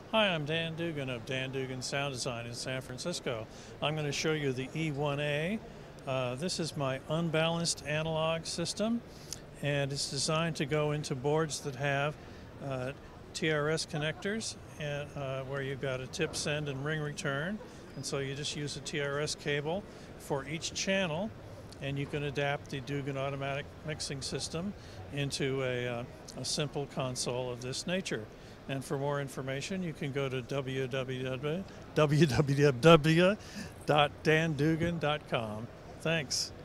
Hi, I'm Dan Dugan of Dan Dugan Sound Design in San Francisco. I'm going to show you the E-1A. This is my unbalanced analog system, and it's designed to go into boards that have TRS connectors where you've got a tip send and ring return. And so you just use a TRS cable for each channel, and you can adapt the Dugan automatic mixing system into a simple console of this nature. And for more information, you can go to www.dandugan.com. Thanks.